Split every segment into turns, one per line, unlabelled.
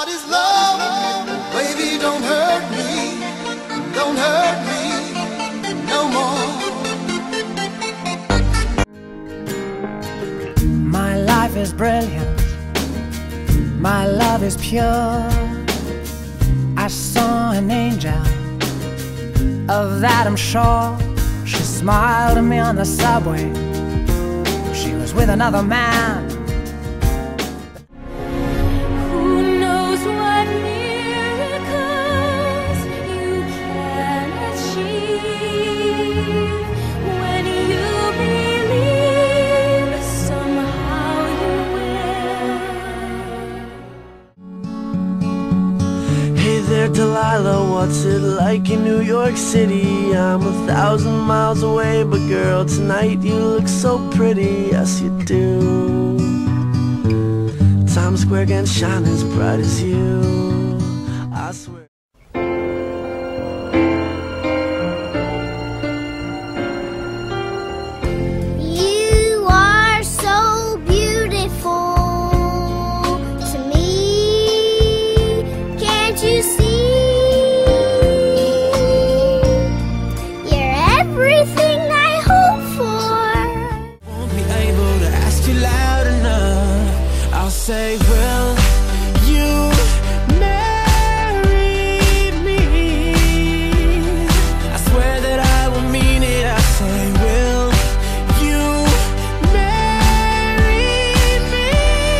somebody's love. Baby, don't hurt me. Don't hurt me no more.
My life is brilliant. My love is pure. I saw an angel, of that I'm sure. She smiled at me on the subway. She was with another man.
Who knows what miracles you can achieve when you believe somehow you will.
Hey there, Delilah, what's it like in New York City? I'm 1,000 miles away, but girl, tonight you look so pretty, yes you do. Times Square can't shine as bright as you, I swear.
You are so beautiful to me. Can't you see? You're everything I hope for.
Won't be able to ask you loud enough. I'll say, will you marry me? I swear that I will mean it. I say, will you marry me?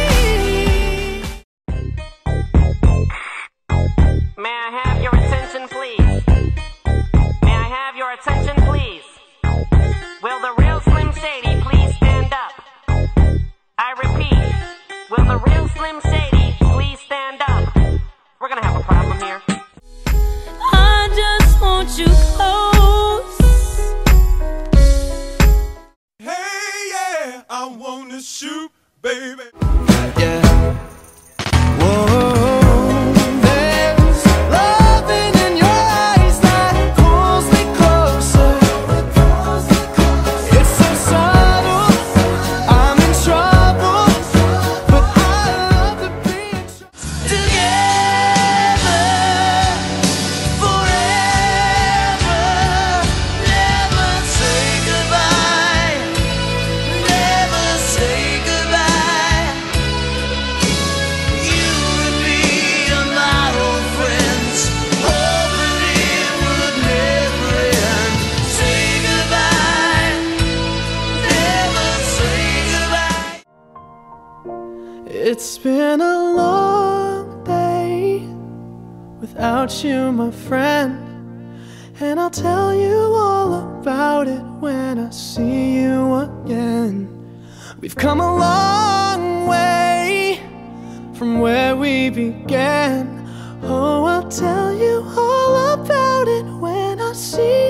May I have your attention, please? May I have your attention, please? Will the real Slim Shady please stand up? I repeat, will the real Slim Shady please stand up? We're gonna have a problem here.
I just want you close.
Hey, yeah, I wanna shoot, baby.
Yeah. Whoa, there's loving in your eyes that pulls me closer. It's so subtle, I'm in trouble, but I love to be in together forever. Never say goodbye. Never say goodbye. You and me are my old friends, hoping it would never end. Say goodbye. Never say goodbye. It's been a long day without you, my friend, and I'll tell you all about it when I see you again. We've come a long way from where we began. Oh, I'll tell you all about it when I see